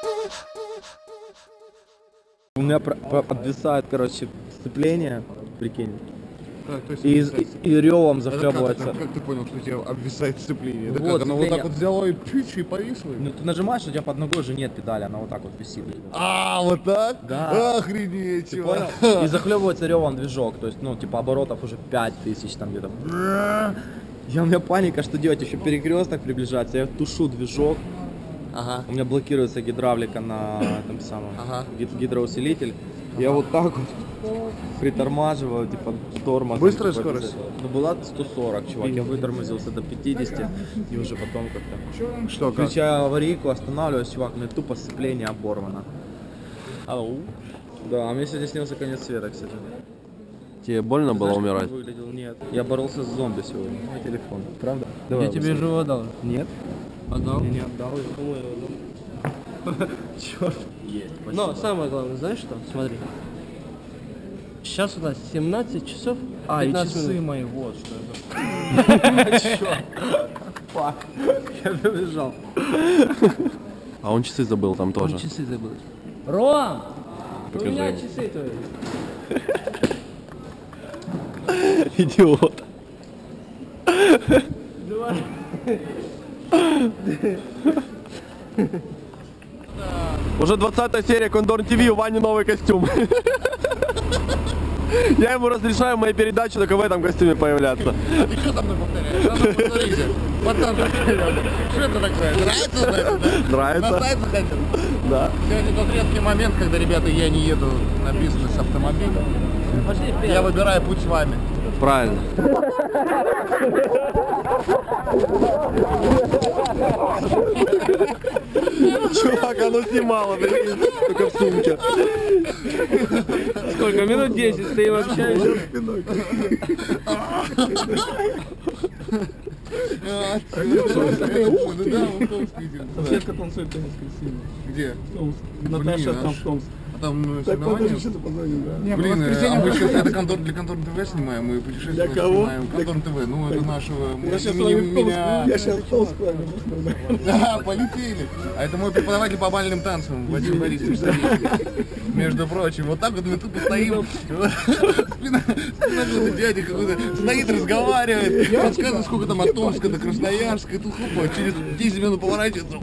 У меня обвисает, короче, сцепление, прикинь. Так, то есть И ревом захлебывается. Как ты понял, что у тебя обвисает сцепление? Это Вот, как, оно вот так сцепление. вот взяло и чуть и повисло? Ну ты нажимаешь, у тебя под ногой уже нет педали, она вот так вот висит. А, вот так? Да. Охренеть, Ты чувак. понял? И захлебывается ревом движок, то есть, ну, типа оборотов уже 5000 там где-то. У меня паника, что делать, еще перекресток приближается, я тушу движок. Ага. У меня блокируется гидравлика на этом самом гидроусилитель. Я вот так вот притормаживаю, типа тормоз. Быстрая скорость? Ну была 140, чувак, я вытормозился до 50 и уже потом как-то. Что, как? Включаю аварийку, останавливаюсь, чувак, у меня тупо сцепление оборвано. Ау. Да, а мне сегодня снился конец света, кстати. Тебе больно было Знаешь, как умирать? он выглядел? Нет. Я боролся с зомби сегодня. Мой телефон. Правда? Я тебе же его дал. Нет. Отдал? Я не отдал. Кому я его дал? Черт. Есть. Но самое главное, знаешь что? Смотри. Сейчас у нас 17 часов А, и 15 часы минут. мои, вот что это. Черт. Фак. Я побежал. А он часы забыл там тоже. Он часы забыл. Ром! Покажи У меня ему. часы твои. Идиот. Давай. Уже 20 серия Кондор ТВ, у Вани новый костюм. Я ему разрешаю в моей передаче только в этом костюме появляться. И что там повторяешь? Надо повторить. Потом что это такое? Нравится? Нравится? Нравится хотел? Да. Сегодня тот редкий момент, когда, ребята, я не еду на бизнес автомобилем. Пошли вперед. Я выбираю путь с вами. Правильно. Чувак, оно снимало, блин, только в сумке. Сколько? Минут 10 стоим общаемся. Сетка танцует конец красиво. Где? Наташа там в Томске. Там соревнования? Блин, а мы сейчас это для Контор ТВ снимаем, мы путешествие снимаем. Контор ТВ, ну это нашего меня. Я сейчас в Томск с вами. Да, полетели. А это мой преподаватель по бальным танцам, Вадим Борисович Савицкий. Между прочим, вот так вот мы тупо стоим. Спина какой-то дядя какой-то стоит, разговаривает, рассказывает, сколько там от Томска до Красноярска, и тут хопа, через 10 минут поворачивается.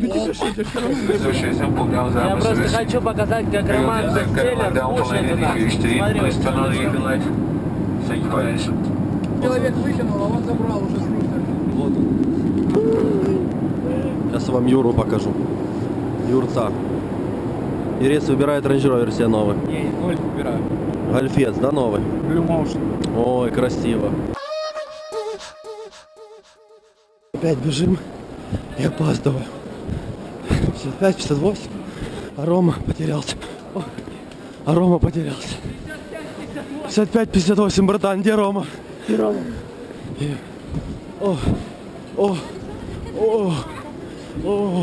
Я просто хочу показать, как Роман Бестселлер кушает у нас. Смотри. Человек выкинул, а он забрал уже с Вот он. Сейчас вам Юру покажу. Юрца. Юрец выбирает Range Rover себе новый. Не, гольф выбираю. Гольфец, да, новый? Blue Motion. Ой, красиво. Опять бежим и опаздываю. 55-58. А Рома потерялся. Ох, а Рома потерялся. 55-58, братан, где Рома? Где Рома? О, о, о, о.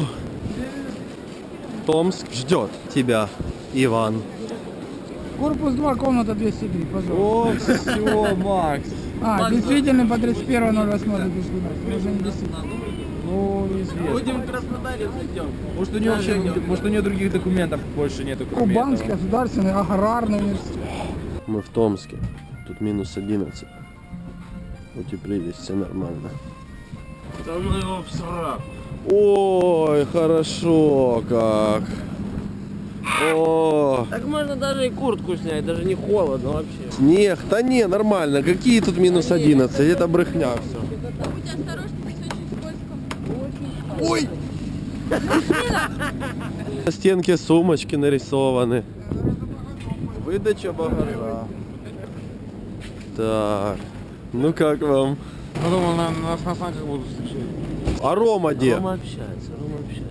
Томск ждет тебя, Иван. Корпус 2, комната 203, пожалуйста. О, все, Макс. Действительно по 31.08 2012. Уже не действительно. Ну, неизвестно. Будем в Краснодаре зайдем. Может у него вообще, может у него других документов больше нету, кроме Кубанский этого. государственный аграрный университет. Мы в Томске. Тут минус 11. Утеплились, все нормально. Да ну его в срак. Ой, хорошо как. О, Так можно даже и куртку снять, даже не холодно вообще. снег, да не, нормально. Какие тут минус 11? Это брехня все. Будьте осторожны, здесь очень скользко. На стенке сумочки нарисованы. Выдача багажа. Так, ну как вам? Ну, думал, нас на снаках будут встречать. А Рома где? Рома общается, Рома общается.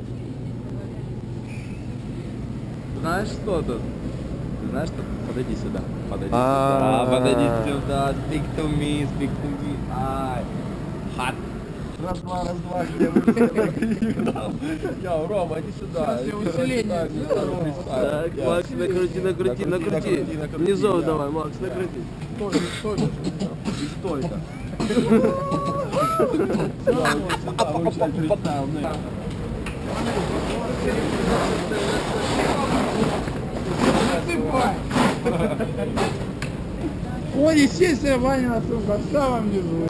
Знаешь что тут? Знаешь что? Подойди сюда. Подойди А. сюда. Подойди сюда. Speak to me, speak to me. Ай. Hot. Раз, два, где вы? Йоу, Рома, иди сюда. усиление. Так, Макс, накрути. Внизу давай, Макс, накрути. И столько. Насыпай. Ой, естественно, Ванина сумка в самом низу.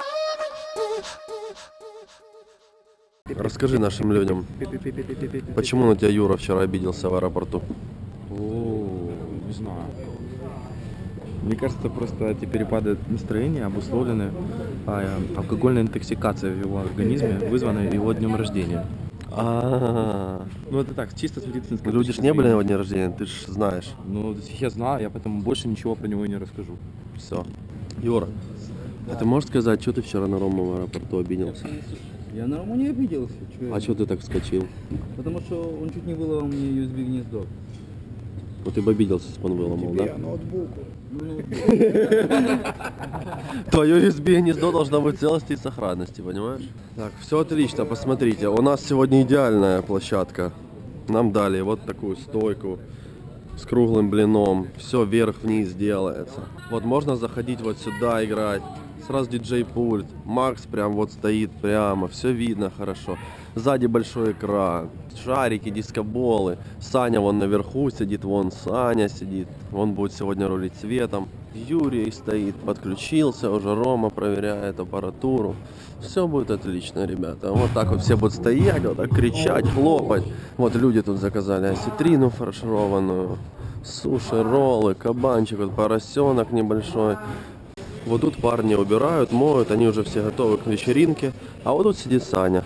Расскажи нашим людям, почему на тебя Юра вчера обиделся в аэропорту? О, не знаю. Мне кажется, просто эти перепады настроения обусловлены алкогольной интоксикацией в его организме, вызванной его днем рождения. А, Ну это так, чисто с медицинской люди точки ж не были на зрения. его дне рождения, ты ж знаешь. Ну, я знаю, я поэтому больше ничего про него и не расскажу. Все. Юра, а ты можешь сказать, что ты вчера на Рому в аэропорту обиделся? Я на Рому не обиделся. А что ты так вскочил? Потому что он чуть не выломал мне USB гнездо. Вот ты бы обиделся, если бы он выломал, да? Я ноутбуку. Твое USB гнездо должно быть в целости и сохранности, понимаешь? Так, все отлично, посмотрите. У нас сегодня идеальная площадка. Нам дали вот такую стойку с круглым блином. Все вверх-вниз делается. Вот можно заходить вот сюда играть. Сразу диджей-пульт. Макс прям вот стоит прямо. Все видно хорошо. Сзади большой экран. Шарики, дискоболы. Саня вон наверху сидит. Вон Саня сидит. Он будет сегодня рулить светом. Юрий стоит, подключился. Уже Рома проверяет аппаратуру. Все будет отлично, ребята. Вот так вот все будут стоять, вот так кричать, хлопать. Вот люди тут заказали осетрину фаршированную. Суши, роллы, кабанчик, вот поросенок небольшой. Вот тут парни убирают, моют, они уже все готовы к вечеринке. А вот тут сидит Саня.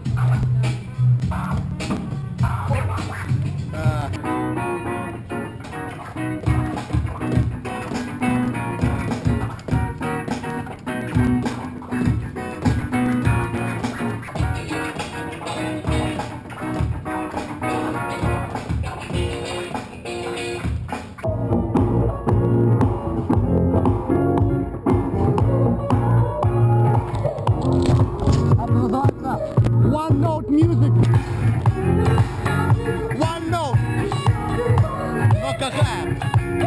One note music. One note. Но какая?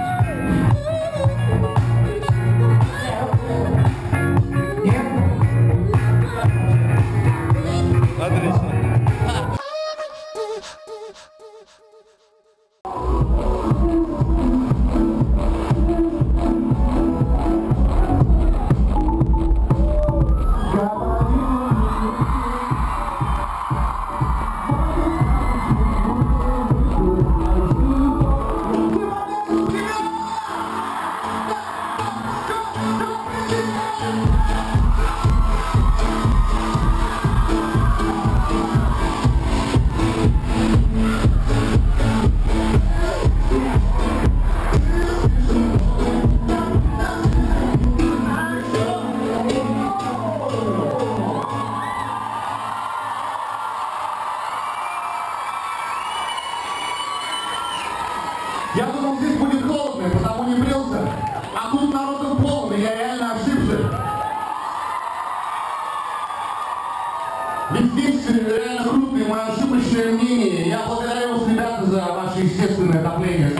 Я думал, здесь будет холодно, потому не брился. А тут народу полно, я реально ошибся. Ведь здесь реально крупное мое ошибочное мнение. Я благодарю вас, ребята, за ваше естественное отопление.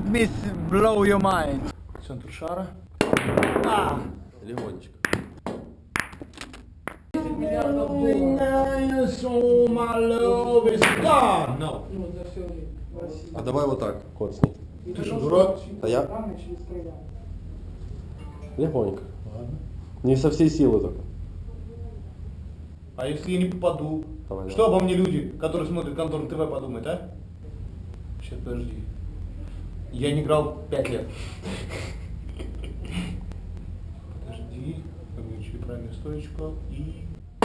me blow your mind. Центр шара. Легонечко. А давай вот так, коцни. Ты что, дурак? А я? Легонько. Не со всей силы только. А если я не попаду? Давай, Что обо мне люди, которые смотрят Контор ТВ, подумают, а? Сейчас, подожди. Я не играл 5 лет. Подожди. Включи правильную стоечку и...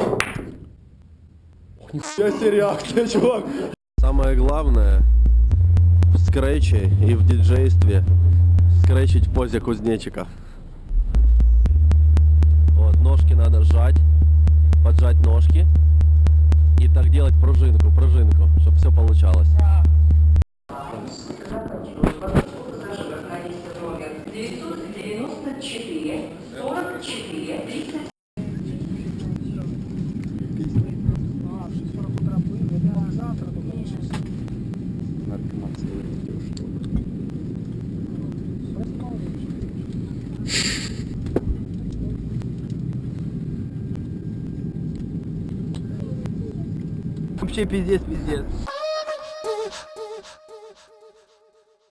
Нихуя себе реакция, чувак. Самое главное в скретче и в диджействе скретчить в позе кузнечика. Вот, ножки надо сжать, поджать ножки и так делать пружинку, чтобы все получалось. 994 44 30. Вообще пиздец.